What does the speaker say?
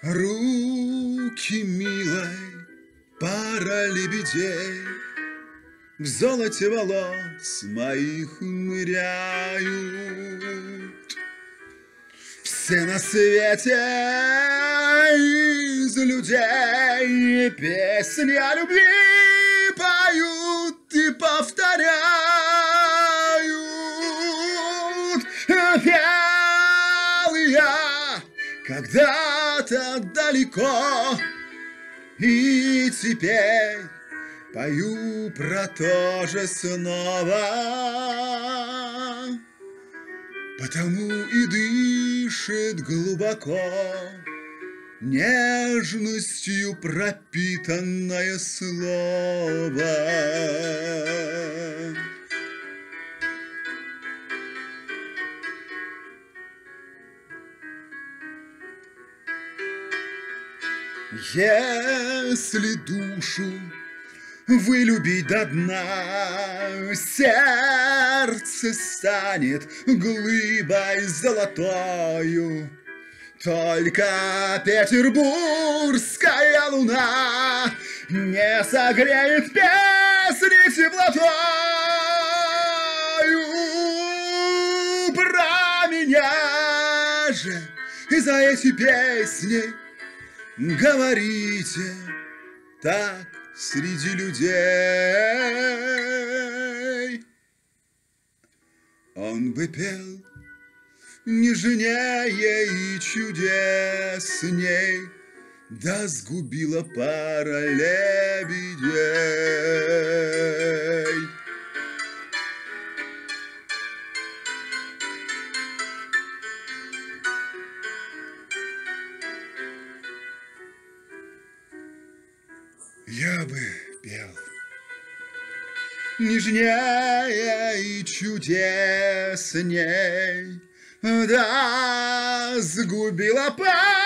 Руки милой пара лебедей в золоте волос моих ныряют. Все на свете из людей песни о любви поют и повторяют. Пел я когда-то далеко, и теперь пою про то же снова. Потому и дышит глубоко нежностью пропитанное слово. Если душу вылюбить до дна, сердце станет глыбой золотою. Только петербургская луна не согреет песни теплотою. Про меня же и за эти песни говорите так среди людей. Он бы пел нежнее и чудесней, да сгубила пара лебедей. Я бы пел нежнее и чудесней, да сгубила память